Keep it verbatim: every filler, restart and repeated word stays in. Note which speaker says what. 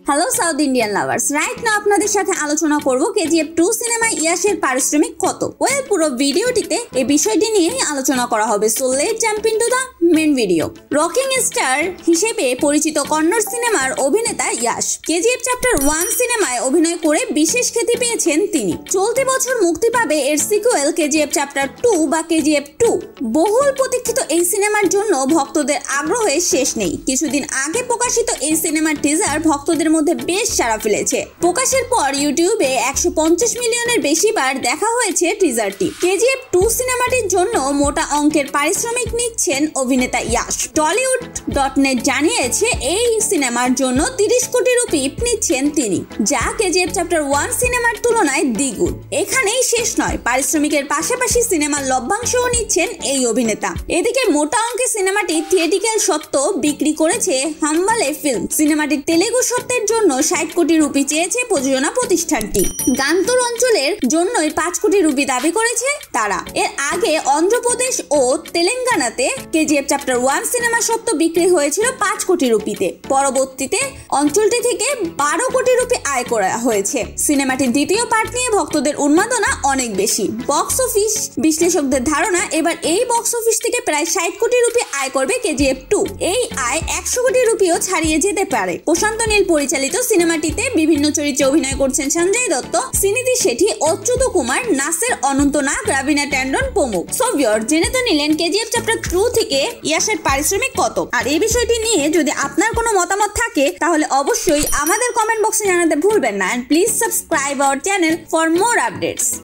Speaker 1: Hello south Indian lovers, right না আপনাদের সাথে আলোচনা করব কেজিএফ টু সিনেমায় ইয়াশের পারিশ্রমিক কত। ওয়েল, পুরো ভিডিওটিতে এই বিষয়টি নিয়েই আলোচনা করা হবে। So let's jump into the main video. Rocking star হিসেবে পরিচিত কন্নড় সিনেমার অভিনেতা ইয়াশ কেজিএফ চ্যাপ্টার ওয়ান সিনেমায় অভিনয় করে বিশেষ খ্যাতি পেয়েছেন তিনি। চলতি বছর মুক্তি পাবে এর সিকুয়েল কেজিএফ চ্যাপ্টার টু বা কেজিএফ টু। বহুল প্রতীক্ষিত এই সিনেমার জন্য ভক্তদের আগ্রহের শেষ নেই। কিছুদিন আগে প্রকাশিত এই সিনেমার টিজার ভক্তদের মধ্যে বেশ সাড়া ফেলেছে। প্রকাশের পর ইউটিউবে একশো পঞ্চাশ মিলিয়নের বেশি বার দেখা হয়েছে টিজারটি। কেজিএফ টু সিনেমাটির জন্য মোটা অঙ্কের পারিশ্রমিক নিচ্ছেন অভিনেতা ইয়াশ। টলিউড ডট নেট জানিয়েছে এই সিনেমার জন্য তিরিশ কোটি রুপি নিচ্ছেন তিনি, যা কেজিএফ চ্যাপ্টার ওয়ান সিনেমার তুলনায় দ্বিগুণ। এখানেই শেষ নয়, পারিশ্রমিকের পাশাপাশি সিনেমার লভ্যাংশও নিচ্ছেন এই অভিনেতা। এদিকে মোটা অঙ্কের সিনেমাটি থিয়েটিক্যাল সত্ত্ব বিক্রি করেছে হাম্বালে ফিল্ম। সিনেমাটির তেলেগু সত্ত্বের জন্য ষাট কোটি রুপি চেয়েছে প্রযোজনা প্রতিষ্ঠানটি। গান্তুর অঞ্চলের জন্যই পাঁচ কোটি রুপি দাবি করেছে তারা। এর আগে অন্ধ্রপ্রদেশ ও তেলেঙ্গানাতে কেজিএফ চ্যাপ্টার ওয়ান সিনেমা সত্ত্ব বিক্রি হয়েছিল পাঁচ কোটি রুপিতে। পরবর্তীতে অঞ্চলটি থেকে বারো কোটি রুপি আয় করা হয়েছে। সিনেমাটির দ্বিতীয় পার্ট নিয়ে ভক্তদের উন্মাদনা অনেক বেশি। বক্স অফিস বিশ্লেষকদের ধারণা, এবার এই বক্স অফিস থেকে প্রায় ষাট কোটি রুপি আয় করবে কেজিএফ টু। এই আয় একশো কোটি রুপিও ছাড়িয়ে যেতে পারে। প্রশান্ত নীল পরিচালিত সিনেমাটিতে বিভিন্ন চরিত্রে অভিনয় করছেন সঞ্জয় দত্ত, সিনিধি শেঠি, অচ্যুত কুমার, নাসের, অনন্ত নাগ, রাবিনা ট্যান্ডন প্রমুখ। সো ভিউয়ার্স, জেনে তো নিলেন কেজিএফ চ্যাপ্টার টু থেকে ইয়াশের পারিশ্রমিক কত। আর এই বিষয়টি নিয়ে যদি আপনার কোনো মতামত থাকে তাহলে অবশ্যই আমাদের কমেন্ট বক্সে জানাতে ভুলবেন না। And please subscribe our channel for more updates.